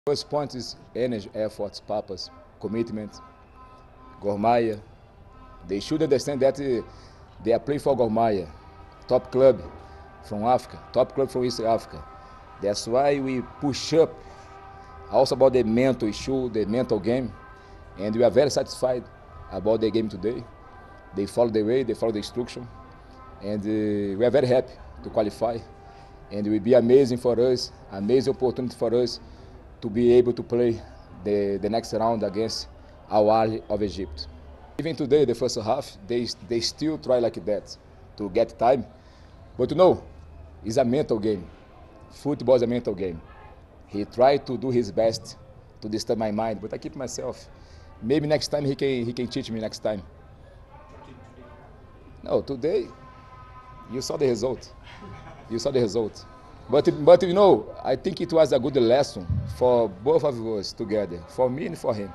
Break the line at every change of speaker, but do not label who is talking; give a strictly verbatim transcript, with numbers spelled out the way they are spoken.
First point is energy, effort, purpose, commitment. Gor Mahia, they should understand that uh, they are playing for Gor Mahia, top club from Africa, top club from East Africa. That's why we push up also about the mental issue, the mental game, and we are very satisfied about the game today. They follow the way, they follow the instruction, and uh, we are very happy to qualify. And it will be amazing for us, amazing opportunity for us to be able to play the, the next round against Al Ahly of Egypt. Even today, the first half, they, they still try like that to get time. But you know, it's a mental game. Football is a mental game. He tried to do his best to disturb my mind, but I keep myself. Maybe next time he can, he can teach me next time. No, today, you saw the result. You saw the result. But, but you know, I think it was a good lesson for both of us together, for me and for him.